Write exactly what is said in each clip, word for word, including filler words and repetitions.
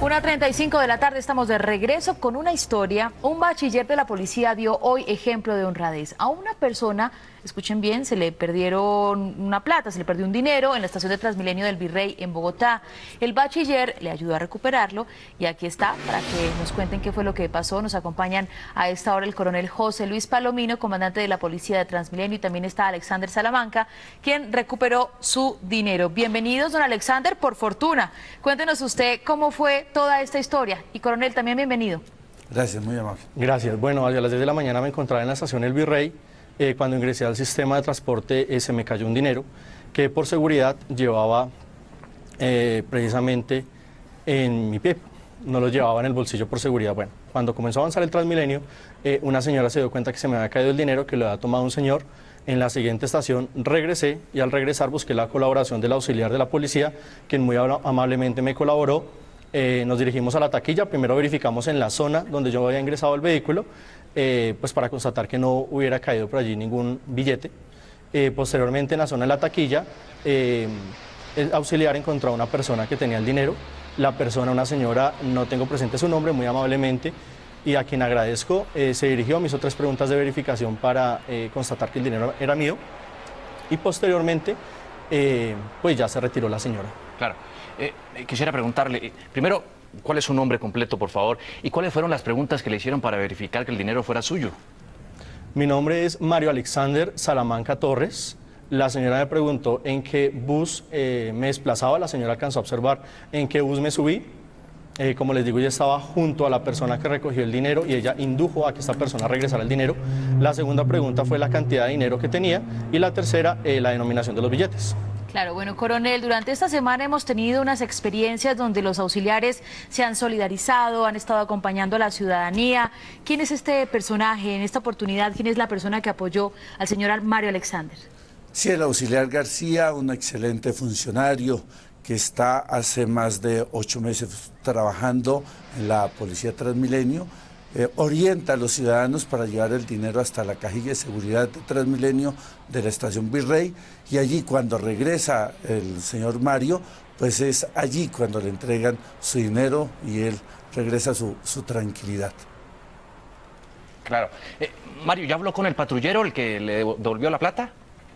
una treinta y cinco de la tarde, estamos de regreso con una historia. Un bachiller de la policía dio hoy ejemplo de honradez. A una persona, escuchen bien, se le perdieron una plata, se le perdió un dinero en la estación de Transmilenio del Virrey en Bogotá. El bachiller le ayudó a recuperarlo y aquí está para que nos cuenten qué fue lo que pasó. Nos acompañan a esta hora el coronel José Luis Palomino, comandante de la policía de Transmilenio, y también está Alexander Salamanca, quien recuperó su dinero. Bienvenidos, don Alexander, por fortuna. Cuéntenos usted cómo fue toda esta historia. Y coronel, también bienvenido. Gracias, muy amable. Gracias. Bueno, a las diez de la mañana me encontraba en la estación El Virrey. Eh, cuando ingresé al sistema de transporte eh, se me cayó un dinero que por seguridad llevaba eh, precisamente en mi pie. No lo llevaba en el bolsillo por seguridad. Bueno, cuando comenzó a avanzar el Transmilenio, eh, una señora se dio cuenta que se me había caído el dinero, que lo había tomado un señor. En la siguiente estación regresé y al regresar busqué la colaboración del auxiliar de la policía, quien muy amablemente me colaboró. Eh, nos dirigimos a la taquilla, primero verificamos en la zona donde yo había ingresado el vehículo, eh, pues para constatar que no hubiera caído por allí ningún billete. Eh, posteriormente en la zona de la taquilla, eh, el auxiliar encontró a una persona que tenía el dinero. La persona, una señora, no tengo presente su nombre, muy amablemente, y a quien agradezco, eh, se dirigió, me hizo tres preguntas de verificación para eh, constatar que el dinero era mío, y posteriormente, eh, pues ya se retiró la señora. Claro. Eh, quisiera preguntarle, eh, primero, ¿cuál es su nombre completo, por favor? ¿Y cuáles fueron las preguntas que le hicieron para verificar que el dinero fuera suyo? Mi nombre es Mario Alexander Salamanca Torres. La señora me preguntó en qué bus eh, me desplazaba. La señora alcanzó a observar en qué bus me subí. Eh, como les digo, ella estaba junto a la persona que recogió el dinero y ella indujo a que esta persona regresara el dinero. La segunda pregunta fue la cantidad de dinero que tenía y la tercera, eh, la denominación de los billetes. Claro, bueno, coronel, durante esta semana hemos tenido unas experiencias donde los auxiliares se han solidarizado, han estado acompañando a la ciudadanía. ¿Quién es este personaje en esta oportunidad? ¿Quién es la persona que apoyó al señor Mario Alexander? Sí, el auxiliar García, un excelente funcionario que está hace más de ocho meses trabajando en la Policía Transmilenio, eh, orienta a los ciudadanos para llevar el dinero hasta la cajilla de seguridad de Transmilenio de la estación Virrey, y allí cuando regresa el señor Mario, pues es allí cuando le entregan su dinero y él regresa su, su tranquilidad. Claro. Eh, Mario, ¿ya habló con el patrullero, el que le devolvió la plata?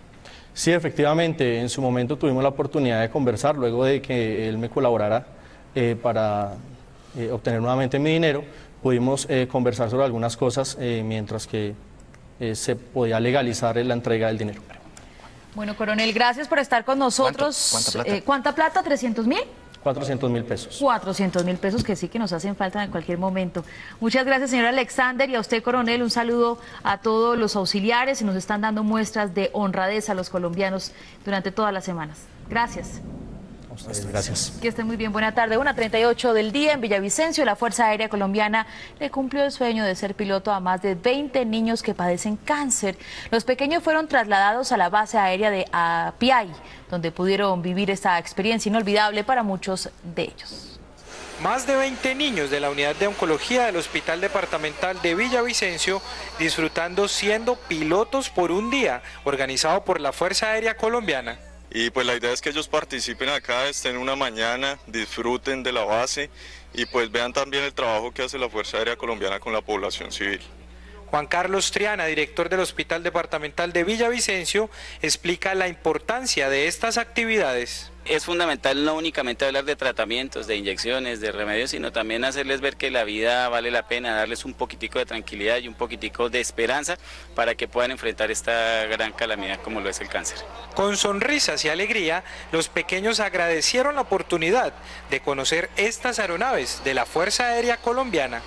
Sí, efectivamente, en su momento tuvimos la oportunidad de conversar luego de que él me colaborara eh, para eh, obtener nuevamente mi dinero. Pudimos eh, conversar sobre algunas cosas eh, mientras que eh, se podía legalizar la entrega del dinero. Bueno, coronel, gracias por estar con nosotros. ¿Cuánto? ¿Cuánta plata? Eh, ¿Cuánta plata? ¿trescientos mil? cuatrocientos mil pesos. cuatrocientos mil pesos que sí que nos hacen falta en cualquier momento. Muchas gracias, señor Alexander, y a usted, coronel, un saludo a todos los auxiliares y nos están dando muestras de honradez a los colombianos durante todas las semanas. Gracias. A ustedes, gracias. Que estén muy bien, buena tarde. una treinta y ocho del día en Villavicencio, la Fuerza Aérea Colombiana le cumplió el sueño de ser piloto a más de veinte niños que padecen cáncer. Los pequeños fueron trasladados a la base aérea de Apiay, donde pudieron vivir esta experiencia inolvidable para muchos de ellos. Más de veinte niños de la unidad de oncología del Hospital Departamental de Villavicencio disfrutando siendo pilotos por un día, organizado por la Fuerza Aérea Colombiana. Y pues la idea es que ellos participen acá, estén una mañana, disfruten de la base y pues vean también el trabajo que hace la Fuerza Aérea Colombiana con la población civil. Juan Carlos Triana, director del Hospital Departamental de Villavicencio, explica la importancia de estas actividades. Es fundamental no únicamente hablar de tratamientos, de inyecciones, de remedios, sino también hacerles ver que la vida vale la pena, darles un poquitico de tranquilidad y un poquitico de esperanza para que puedan enfrentar esta gran calamidad como lo es el cáncer. Con sonrisas y alegría, los pequeños agradecieron la oportunidad de conocer estas aeronaves de la Fuerza Aérea Colombiana.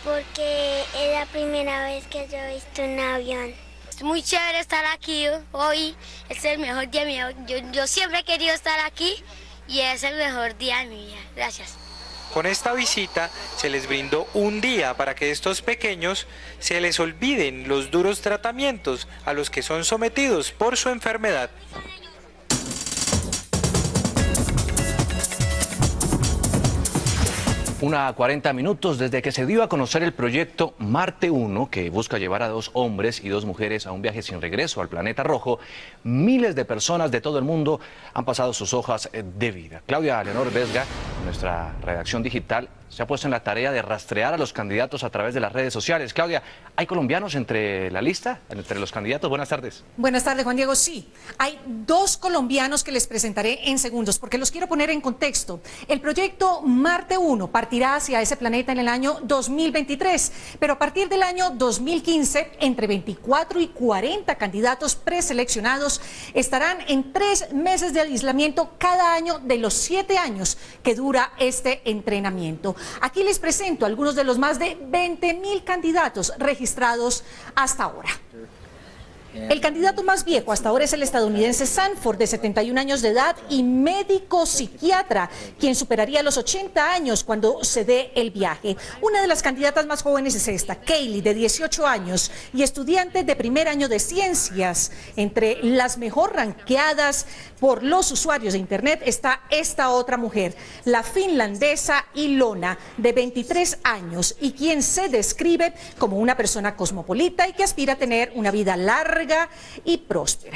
Porque es la primera vez que yo he visto un avión. Es muy chévere estar aquí hoy, es el mejor día mío. Yo, yo siempre he querido estar aquí y es el mejor día de mi vida. Gracias. Con esta visita se les brindó un día para que estos pequeños se les olviden los duros tratamientos a los que son sometidos por su enfermedad. Una cuarenta minutos desde que se dio a conocer el proyecto Marte uno, que busca llevar a dos hombres y dos mujeres a un viaje sin regreso al planeta rojo, miles de personas de todo el mundo han pasado sus hojas de vida. Claudia Leonor Vesga, nuestra redacción digital, se ha puesto en la tarea de rastrear a los candidatos a través de las redes sociales. Claudia, ¿hay colombianos entre la lista, entre los candidatos? Buenas tardes. Buenas tardes, Juan Diego. Sí, hay dos colombianos que les presentaré en segundos, porque los quiero poner en contexto. El proyecto Marte uno partirá hacia ese planeta en el año dos mil veintitrés, pero a partir del año dos mil quince, entre veinticuatro y cuarenta candidatos preseleccionados estarán en tres meses de aislamiento cada año de los siete años que dura este entrenamiento. Aquí les presento algunos de los más de veinte mil candidatos registrados hasta ahora. El candidato más viejo hasta ahora es el estadounidense Sanford, de setenta y un años de edad y médico psiquiatra, quien superaría los ochenta años cuando se dé el viaje. Una de las candidatas más jóvenes es esta, Kaylee, de dieciocho años y estudiante de primer año de ciencias. Entre las mejor ranqueadas por los usuarios de Internet está esta otra mujer, la finlandesa Ilona, de veintitrés años y quien se describe como una persona cosmopolita y que aspira a tener una vida larga y próspera.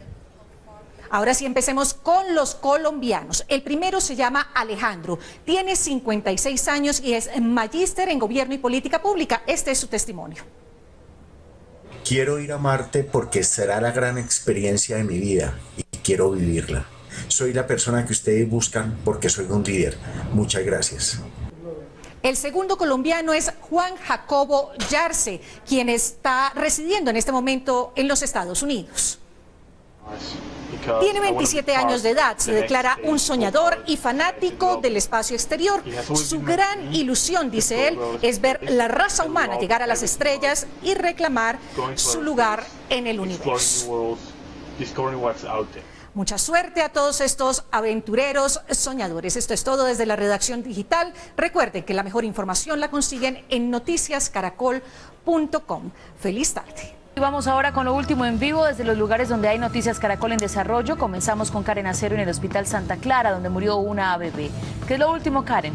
Ahora sí, empecemos con los colombianos. El primero se llama Alejandro, tiene cincuenta y seis años y es magíster en gobierno y política pública. Este es su testimonio. Quiero ir a Marte porque será la gran experiencia de mi vida y quiero vivirla. Soy la persona que ustedes buscan porque soy un líder. Muchas gracias. El segundo colombiano es Juan Jacobo Yarse, quien está residiendo en este momento en los Estados Unidos. Tiene veintisiete años de edad, se declara un soñador y fanático del espacio exterior. Su gran ilusión, dice él, es ver la raza humana llegar a las estrellas y reclamar su lugar en el universo. Mucha suerte a todos estos aventureros soñadores. Esto es todo desde la redacción digital. Recuerden que la mejor información la consiguen en noticias caracol punto com. Feliz tarde. Y vamos ahora con lo último en vivo desde los lugares donde hay Noticias Caracol en desarrollo. Comenzamos con Karen Acero en el Hospital Santa Clara, donde murió una bebé. ¿Qué es lo último, Karen?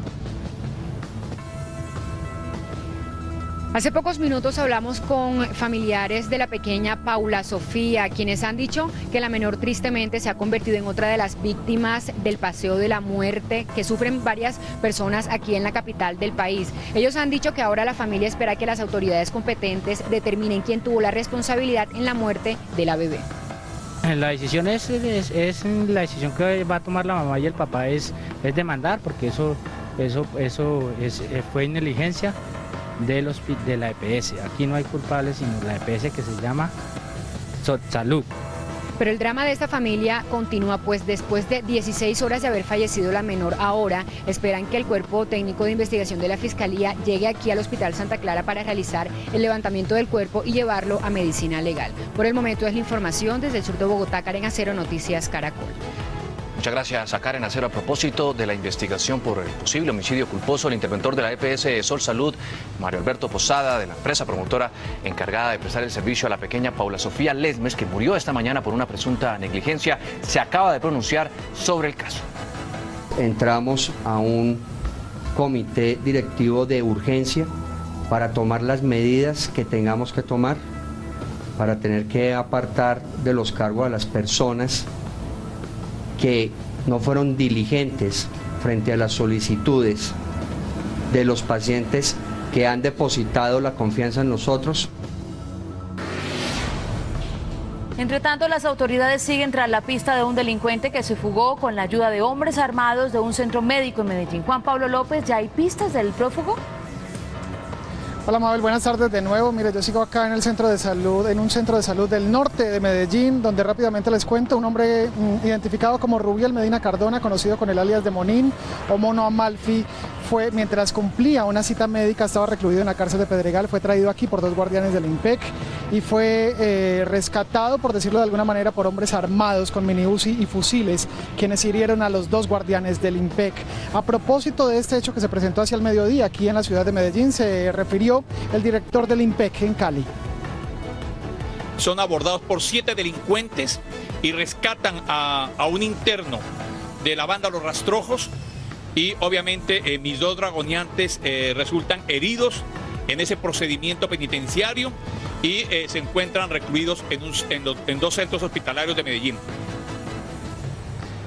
Hace pocos minutos hablamos con familiares de la pequeña Paula Sofía, quienes han dicho que la menor tristemente se ha convertido en otra de las víctimas del paseo de la muerte que sufren varias personas aquí en la capital del país. Ellos han dicho que ahora la familia espera que las autoridades competentes determinen quién tuvo la responsabilidad en la muerte de la bebé. La decisión es, es, es la decisión que va a tomar la mamá y el papá es, es demandar, porque eso, eso, eso es, fue negligencia de, los, de la E P S. Aquí no hay culpables sino la E P S, que se llama Salud. Pero el drama de esta familia continúa, pues después de dieciséis horas de haber fallecido la menor, ahora esperan que el cuerpo técnico de investigación de la Fiscalía llegue aquí al Hospital Santa Clara para realizar el levantamiento del cuerpo y llevarlo a medicina legal. Por el momento es la información desde el sur de Bogotá. Karen Acero, Noticias Caracol. Muchas gracias a Karen Acero. A propósito de la investigación por el posible homicidio culposo, el interventor de la E P S Sol Salud, Mario Alberto Posada, de la empresa promotora encargada de prestar el servicio a la pequeña Paula Sofía Lesmes, que murió esta mañana por una presunta negligencia, se acaba de pronunciar sobre el caso. Entramos a un comité directivo de urgencia para tomar las medidas que tengamos que tomar, para tener que apartar de los cargos a las personas que no fueron diligentes frente a las solicitudes de los pacientes que han depositado la confianza en nosotros. Entre tanto, las autoridades siguen tras la pista de un delincuente que se fugó con la ayuda de hombres armados de un centro médico en Medellín. Juan Pablo López, ¿ya hay pistas del prófugo? Hola Mabel, buenas tardes de nuevo. Mire, yo sigo acá en el centro de salud, en un centro de salud del norte de Medellín, donde rápidamente les cuento, un hombre mm, identificado como Rubiel Medina Cardona, conocido con el alias de Monín o Mono Amalfi, fue, mientras cumplía una cita médica, estaba recluido en la cárcel de Pedregal, fue traído aquí por dos guardianes del IMPEC y fue eh, rescatado, por decirlo de alguna manera, por hombres armados con mini U C I y fusiles, quienes hirieron a los dos guardianes del IMPEC. A propósito de este hecho que se presentó hacia el mediodía aquí en la ciudad de Medellín, se refirió el director del IMPEC en Cali. Son abordados por siete delincuentes y rescatan a, a un interno de la banda Los Rastrojos, y obviamente eh, mis dos dragoneantes eh, resultan heridos en ese procedimiento penitenciario y eh, se encuentran recluidos en, un, en, do, en dos centros hospitalarios de Medellín.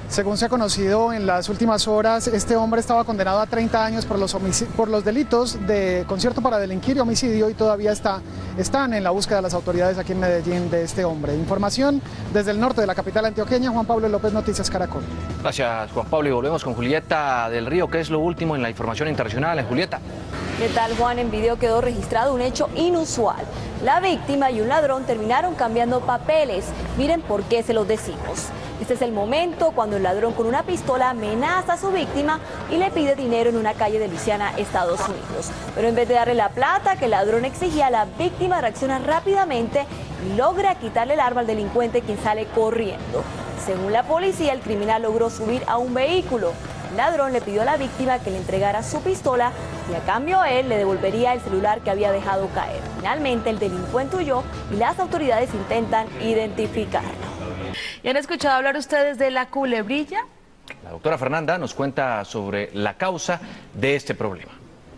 Según se ha conocido en las últimas horas, este hombre estaba condenado a treinta años por los, por los delitos de concierto para delinquir y homicidio y todavía está, están en la búsqueda de las autoridades aquí en Medellín de este hombre. Información desde el norte de la capital antioqueña, Juan Pablo López, Noticias Caracol. Gracias, Juan Pablo, y volvemos con Julieta del Río. ¿Qué es lo último en la información internacional? Julieta. ¿Qué tal, Juan? En video quedó registrado un hecho inusual. La víctima y un ladrón terminaron cambiando papeles. Miren por qué se los decimos. Este es el momento cuando el ladrón con una pistola amenaza a su víctima y le pide dinero en una calle de Luisiana, Estados Unidos. Pero en vez de darle la plata que el ladrón exigía, la víctima reacciona rápidamente y logra quitarle el arma al delincuente, quien sale corriendo. Según la policía, el criminal logró subir a un vehículo. El ladrón le pidió a la víctima que le entregara su pistola y a cambio él le devolvería el celular que había dejado caer. Finalmente el delincuente huyó y las autoridades intentan identificarlo. ¿Y han escuchado hablar ustedes de la culebrilla? La doctora Fernanda nos cuenta sobre la causa de este problema.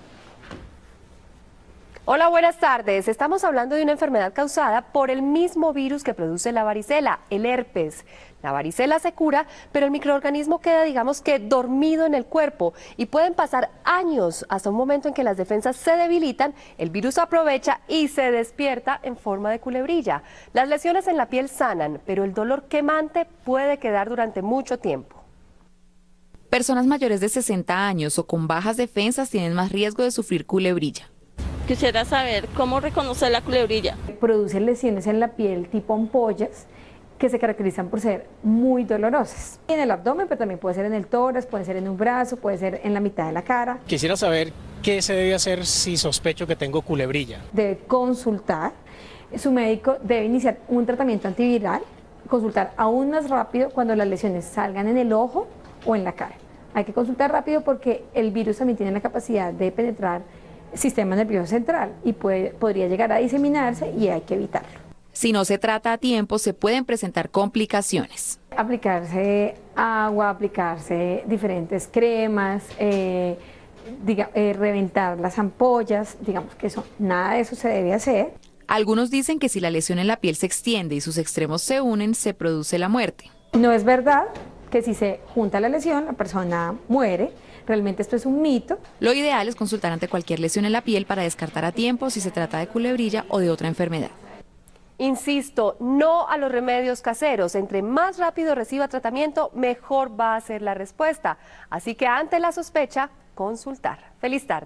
Hola, buenas tardes. Estamos hablando de una enfermedad causada por el mismo virus que produce la varicela, el herpes. La varicela se cura, pero el microorganismo queda, digamos que, dormido en el cuerpo y pueden pasar años hasta un momento en que las defensas se debilitan, el virus aprovecha y se despierta en forma de culebrilla. Las lesiones en la piel sanan, pero el dolor quemante puede quedar durante mucho tiempo. Personas mayores de sesenta años o con bajas defensas tienen más riesgo de sufrir culebrilla. Quisiera saber cómo reconocer la culebrilla. Produce lesiones en la piel tipo ampollas que se caracterizan por ser muy dolorosas. En el abdomen, pero también puede ser en el tórax, puede ser en un brazo, puede ser en la mitad de la cara. Quisiera saber qué se debe hacer si sospecho que tengo culebrilla. Debe consultar, su médico debe iniciar un tratamiento antiviral, consultar aún más rápido cuando las lesiones salgan en el ojo o en la cara. Hay que consultar rápido porque el virus también tiene la capacidad de penetrar sistema nervioso central y puede, podría llegar a diseminarse y hay que evitarlo. Si no se trata a tiempo, se pueden presentar complicaciones. Aplicarse agua, aplicarse diferentes cremas, eh, diga, eh, reventar las ampollas, digamos que eso, nada de eso se debe hacer. Algunos dicen que si la lesión en la piel se extiende y sus extremos se unen, se produce la muerte. No es verdad que si se junta la lesión, la persona muere. Realmente esto es un mito. Lo ideal es consultar ante cualquier lesión en la piel para descartar a tiempo si se trata de culebrilla o de otra enfermedad. Insisto, no a los remedios caseros. Entre más rápido reciba tratamiento, mejor va a ser la respuesta. Así que ante la sospecha, consultar. Feliz tarde.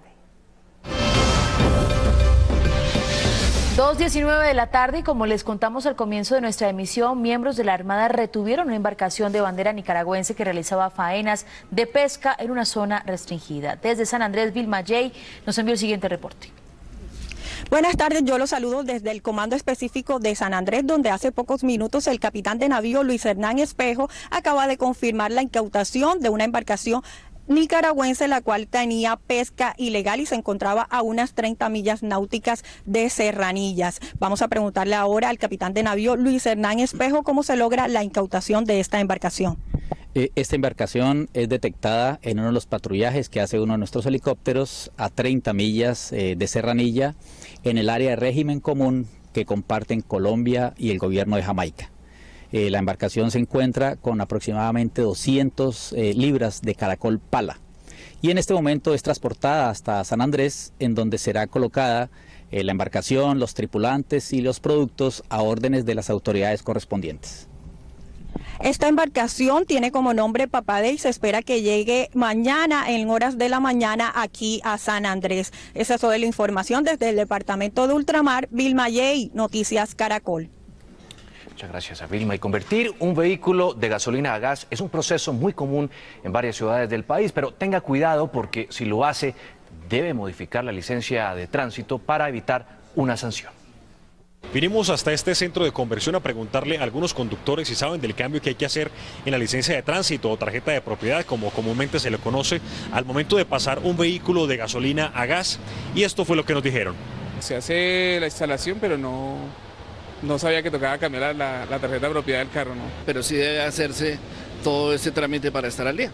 dos diecinueve de la tarde y como les contamos al comienzo de nuestra emisión, miembros de la Armada retuvieron una embarcación de bandera nicaragüense que realizaba faenas de pesca en una zona restringida. Desde San Andrés, Vilma Yey nos envió el siguiente reporte. Buenas tardes, yo los saludo desde el Comando Específico de San Andrés, donde hace pocos minutos el capitán de navío Luis Hernán Espejo acaba de confirmar la incautación de una embarcación nicaragüense, la cual tenía pesca ilegal y se encontraba a unas treinta millas náuticas de Serranillas. Vamos a preguntarle ahora al capitán de navío Luis Hernán Espejo cómo se logra la incautación de esta embarcación. Esta embarcación es detectada en uno de los patrullajes que hace uno de nuestros helicópteros a treinta millas eh, de Serranilla, en el área de régimen común que comparten Colombia y el gobierno de Jamaica. Eh, la embarcación se encuentra con aproximadamente doscientas eh, libras de caracol pala y en este momento es transportada hasta San Andrés, en donde será colocada eh, la embarcación, los tripulantes y los productos a órdenes de las autoridades correspondientes. Esta embarcación tiene como nombre Papade y se espera que llegue mañana en horas de la mañana aquí a San Andrés. Esa es toda la información desde el departamento de Ultramar. Vilma Yey, Noticias Caracol. Muchas gracias a Vilma. Y convertir un vehículo de gasolina a gas es un proceso muy común en varias ciudades del país, pero tenga cuidado porque si lo hace debe modificar la licencia de tránsito para evitar una sanción. Vinimos hasta este centro de conversión a preguntarle a algunos conductores si saben del cambio que hay que hacer en la licencia de tránsito o tarjeta de propiedad, como comúnmente se le conoce, al momento de pasar un vehículo de gasolina a gas. Y esto fue lo que nos dijeron. Se hace la instalación, pero no, no sabía que tocaba cambiar la, la tarjeta de propiedad del carro, ¿no? Pero sí debe hacerse todo ese trámite para estar al día.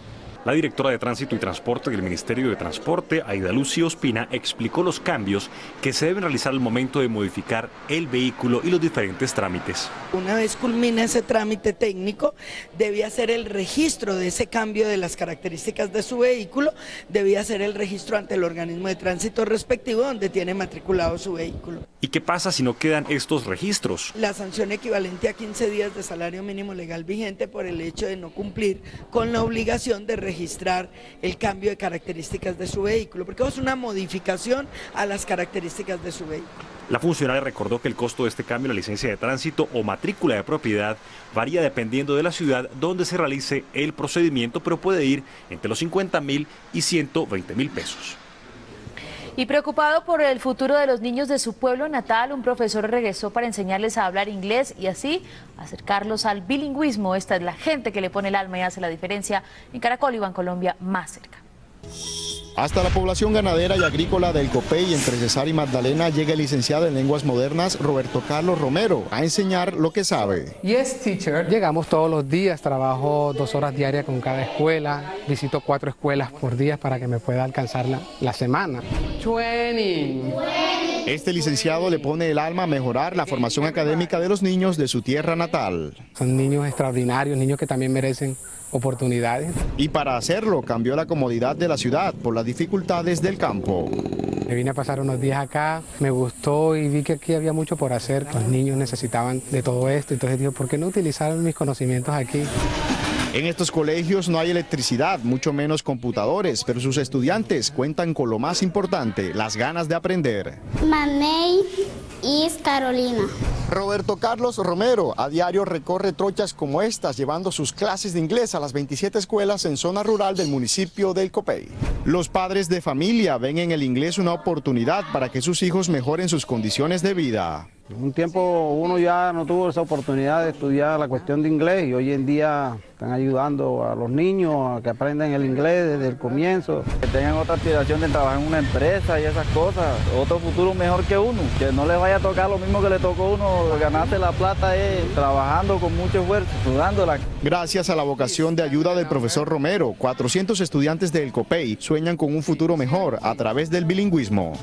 La directora de Tránsito y Transporte del Ministerio de Transporte, Aida Lucy Ospina, explicó los cambios que se deben realizar al momento de modificar el vehículo y los diferentes trámites. Una vez culmina ese trámite técnico, debía hacer el registro de ese cambio de las características de su vehículo, debía hacer el registro ante el organismo de tránsito respectivo donde tiene matriculado su vehículo. ¿Y qué pasa si no quedan estos registros? La sanción equivalente a quince días de salario mínimo legal vigente por el hecho de no cumplir con la obligación de registrar el cambio de características de su vehículo, porque es una modificación a las características de su vehículo. La funcionaria recordó que el costo de este cambio en la licencia de tránsito o matrícula de propiedad varía dependiendo de la ciudad donde se realice el procedimiento, pero puede ir entre los cincuenta mil y ciento veinte mil pesos. Y preocupado por el futuro de los niños de su pueblo natal, un profesor regresó para enseñarles a hablar inglés y así acercarlos al bilingüismo. Esta es la gente que le pone el alma y hace la diferencia en Caracol y Bancolombia más cerca. Hasta la población ganadera y agrícola del Copey, entre Cesar y Magdalena, llega el licenciado en lenguas modernas Roberto Carlos Romero a enseñar lo que sabe. Yes, teacher. Llegamos todos los días, trabajo dos horas diarias con cada escuela, visito cuatro escuelas por día para que me pueda alcanzar la, la semana. veinte. Este licenciado le pone el alma a mejorar la formación académica de los niños de su tierra natal. Son niños extraordinarios, niños que también merecen oportunidades. Y para hacerlo cambió la comodidad de la ciudad por las dificultades del campo. Me vine a pasar unos días acá, me gustó y vi que aquí había mucho por hacer. Los niños necesitaban de todo esto, entonces digo, ¿por qué no utilizar mis conocimientos aquí? En estos colegios no hay electricidad, mucho menos computadores, pero sus estudiantes cuentan con lo más importante, las ganas de aprender. Mamey y Carolina. Roberto Carlos Romero a diario recorre trochas como estas, llevando sus clases de inglés a las veintisiete escuelas en zona rural del municipio del Copey. Los padres de familia ven en el inglés una oportunidad para que sus hijos mejoren sus condiciones de vida. Un tiempo uno ya no tuvo esa oportunidad de estudiar la cuestión de inglés y hoy en día están ayudando a los niños a que aprendan el inglés desde el comienzo. Que tengan otra aspiración de trabajar en una empresa y esas cosas, otro futuro mejor que uno, que no les vaya a tocar lo mismo que le tocó a uno, ganarse la plata es trabajando con mucho esfuerzo, sudándola. Gracias a la vocación de ayuda del profesor Romero, cuatrocientos estudiantes del Copey sueñan con un futuro mejor a través del bilingüismo.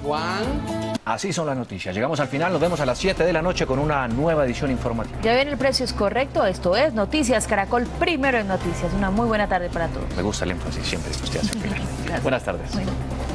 Así son las noticias. Llegamos al final, nos vemos a las siete de la noche con una nueva edición informativa. Ya ven, el precio es correcto. Esto es Noticias Caracol, primero en noticias. Una muy buena tarde para todos. Me gusta el énfasis siempre que usted hace al final. Buenas tardes. Bueno.